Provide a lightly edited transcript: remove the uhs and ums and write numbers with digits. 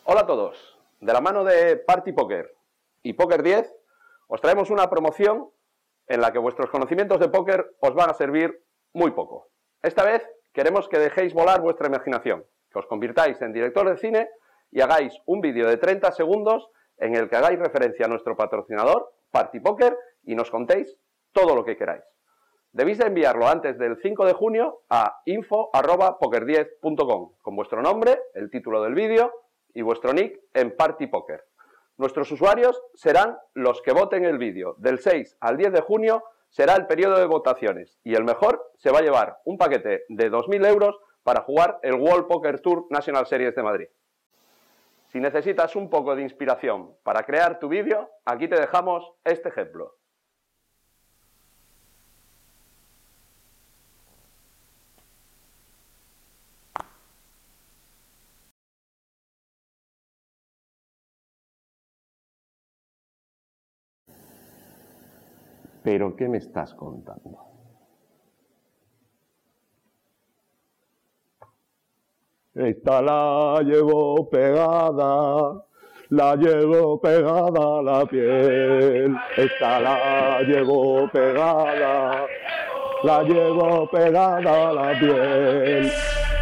Hola a todos, de la mano de Party Poker y Poker 10 os traemos una promoción en la que vuestros conocimientos de póker os van a servir muy poco. Esta vez queremos que dejéis volar vuestra imaginación, que os convirtáis en director de cine y hagáis un vídeo de 30 segundos en el que hagáis referencia a nuestro patrocinador, Party Poker, y nos contéis todo lo que queráis. Debéis de enviarlo antes del 5 de junio a info@poker10.com con vuestro nombre, el título del vídeo y vuestro nick en Party Poker. Nuestros usuarios serán los que voten el vídeo. Del 6 al 10 de junio será el periodo de votaciones y el mejor se va a llevar un paquete de 2.000 euros para jugar el World Poker Tour National Series de Madrid. Si necesitas un poco de inspiración para crear tu vídeo, aquí te dejamos este ejemplo. ¿Pero qué me estás contando? Esta la llevo pegada a la piel. Esta la llevo pegada a la piel.